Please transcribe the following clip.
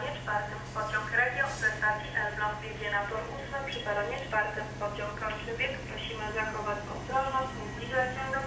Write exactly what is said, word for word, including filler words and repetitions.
peronie czwartym pociąg Regio ze stacji Elbląg biegnie na tor ósmy przy peronie czwartym. Pociąg kończy bieg. Prosimy zachować ostrożność, nie zbliżać się do